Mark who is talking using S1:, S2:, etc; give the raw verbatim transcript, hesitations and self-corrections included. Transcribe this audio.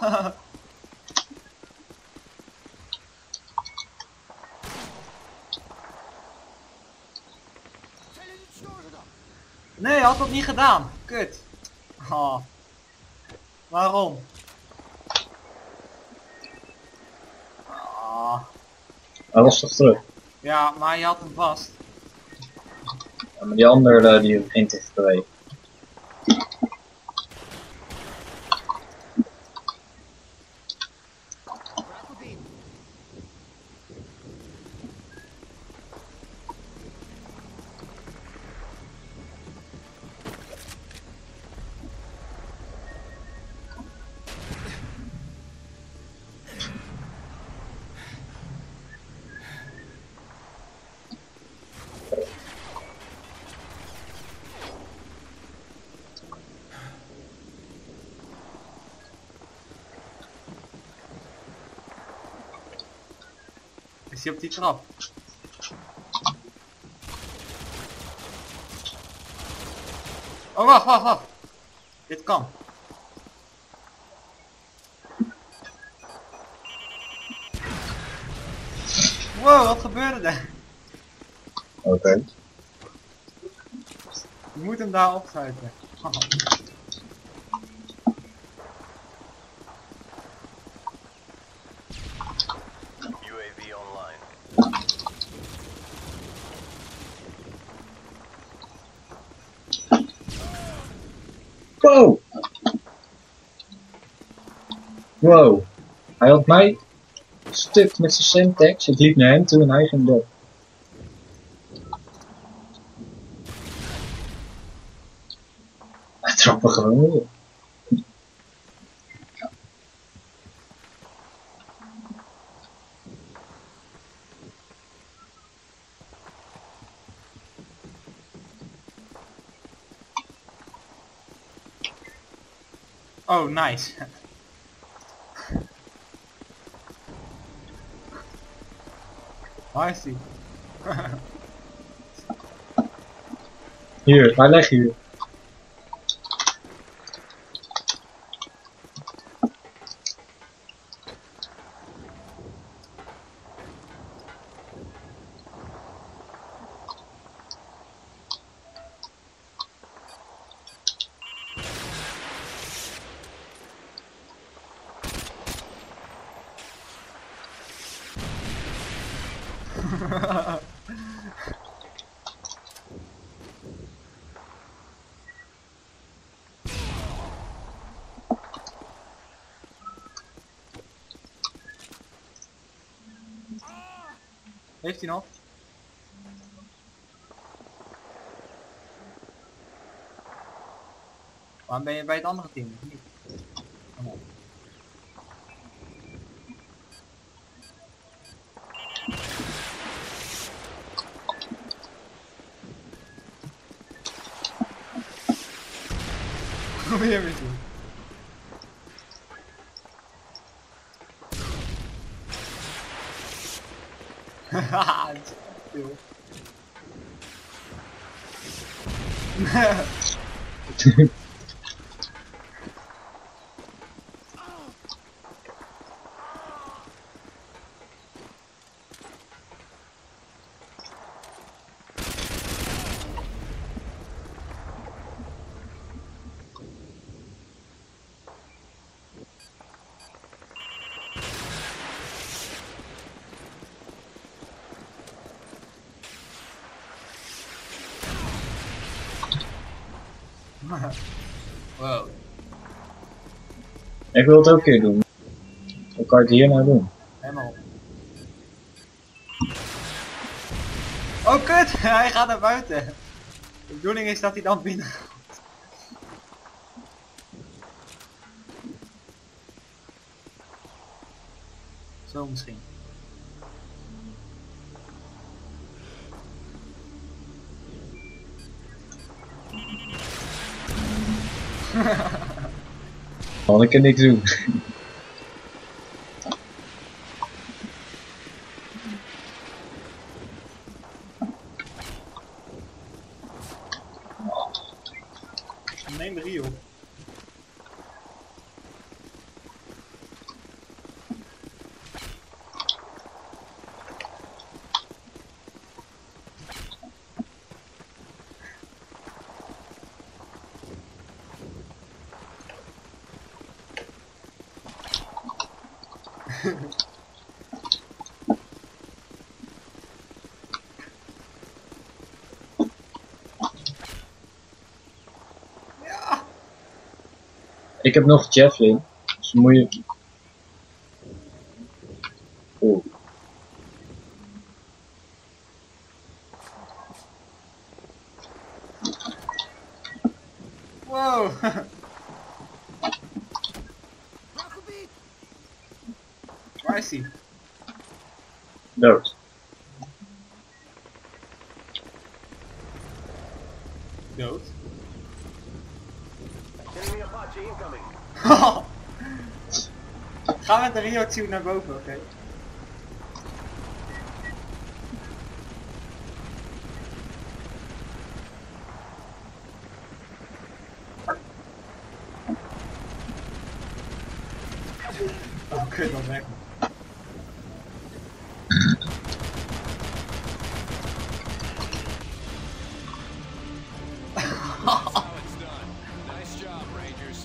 S1: Nee, hij had dat niet gedaan. Kut. Oh. Waarom? Oh.
S2: Hij was toch terug?
S1: Ja, maar je had hem vast.
S2: Ja, maar die andere uh, die begint te bewegen.
S1: Is hij op die trap? Oh, wacht, wacht, wacht. Dit kan. Wow, wat gebeurde er?
S2: Oké. Okay.
S1: Je moet hem daar opsluiten. Oh.
S3: U A V online.
S2: Wow! Wow. Hij had mij stuk met zijn syntax. Ik liep naar hem toe en hij ging door. Hij trok me gewoon weer.
S1: Oh, nice. Waar is die?
S2: Hier, hij legt hier.
S1: Heeft hij nog? Waarom ben je bij het andere team? Niet. Kom op. Weer weer doen. Haha, het is echt veel. Wow.
S2: Ik wil het ook een keer doen. Hoe kan ik het hier nou doen?
S1: Helemaal. Oh kut, hij gaat naar buiten. De bedoeling is dat hij dan binnen gaat. Zo misschien.
S2: Want ik kan niks doen.
S1: Neem Rio. Ja.
S2: Ik heb nog Javelin. Dus moet je... Oh.
S1: Wow. Waar is hij?
S2: Dood.
S1: Dood.
S3: Enemy Apache incoming.
S1: Ga met de Rio Tube naar boven, oké? Okay? Oh, kut, dat werkt niet.
S4: Nice job, Rangers.